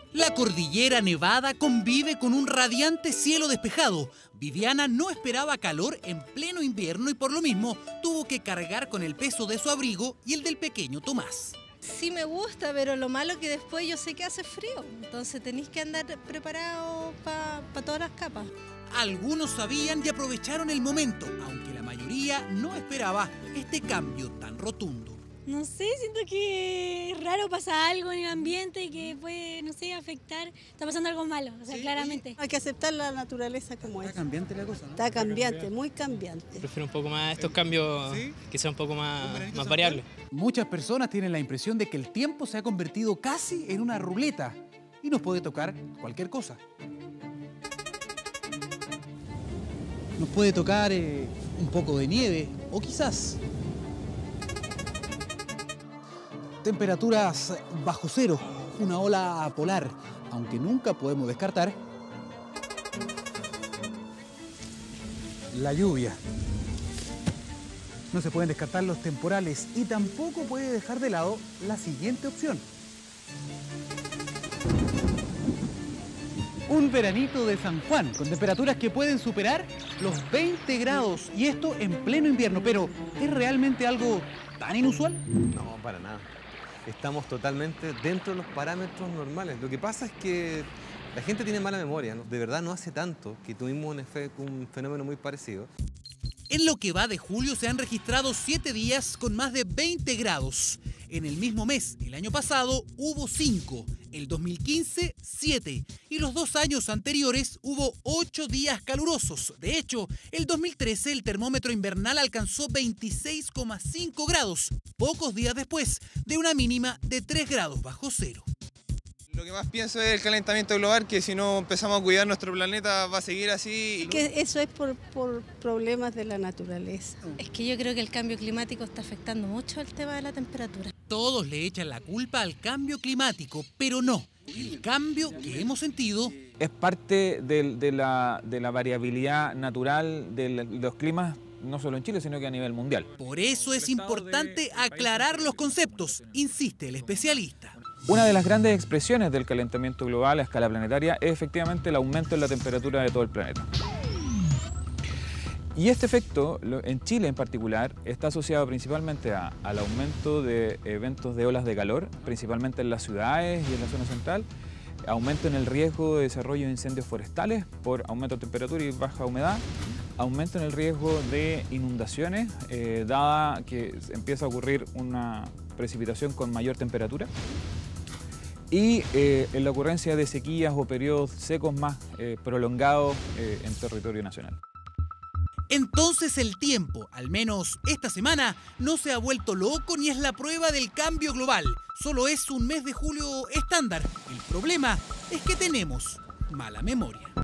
La cordillera Nevada convive con un radiante cielo despejado. Viviana no esperaba calor en pleno invierno y por lo mismo tuvo que cargar con el peso de su abrigo y el del pequeño Tomás. Sí me gusta, pero lo malo es que después yo sé que hace frío, entonces tenéis que andar preparado para todas las capas. Algunos sabían y aprovecharon el momento, aunque la mayoría no esperaba este cambio tan rotundo. No sé, siento que es raro, pasa algo en el ambiente que puede, no sé, afectar. Está pasando algo malo, o sea, ¿sí? Claramente. Hay que aceptar la naturaleza como es. Está cambiante la cosa, ¿no? Está cambiante, muy cambiante. Prefiero un poco más estos cambios, ¿sí? Que sean un poco más variables. Muchas personas tienen la impresión de que el tiempo se ha convertido casi en una ruleta y nos puede tocar cualquier cosa. Nos puede tocar un poco de nieve o quizás temperaturas bajo cero, una ola polar, aunque nunca podemos descartar la lluvia. No se pueden descartar los temporales y tampoco puede dejar de lado la siguiente opción. Un veranito de San Juan, con temperaturas que pueden superar los 20 grados, y esto en pleno invierno. Pero, ¿es realmente algo tan inusual? No, para nada. Estamos totalmente dentro de los parámetros normales. Lo que pasa es que la gente tiene mala memoria, ¿no? De verdad no hace tanto que tuvimos un fenómeno muy parecido. En lo que va de julio se han registrado 7 días con más de 20 grados. En el mismo mes, el año pasado, hubo 5, el 2015, 7 y los 2 años anteriores hubo 8 días calurosos. De hecho, el 2013 el termómetro invernal alcanzó 26,5 grados, pocos días después de una mínima de 3 grados bajo cero. Lo que más pienso es el calentamiento global, que si no empezamos a cuidar nuestro planeta va a seguir así. Que eso es por problemas de la naturaleza. Es que yo creo que el cambio climático está afectando mucho el tema de la temperatura. Todos le echan la culpa al cambio climático, pero no. El cambio que hemos sentido es parte de la variabilidad natural de los climas, no solo en Chile, sino que a nivel mundial. Por eso es importante aclarar los conceptos, insiste el especialista. Una de las grandes expresiones del calentamiento global a escala planetaria es efectivamente el aumento en la temperatura de todo el planeta. Y este efecto, en Chile en particular, está asociado principalmente al aumento de eventos de olas de calor, principalmente en las ciudades y en la zona central, aumento en el riesgo de desarrollo de incendios forestales por aumento de temperatura y baja humedad, aumento en el riesgo de inundaciones, dada que empieza a ocurrir una precipitación con mayor temperatura, y en la ocurrencia de sequías o periodos secos más prolongados en territorio nacional. Entonces el tiempo, al menos esta semana, no se ha vuelto loco ni es la prueba del cambio global. Solo es un mes de julio estándar. El problema es que tenemos mala memoria.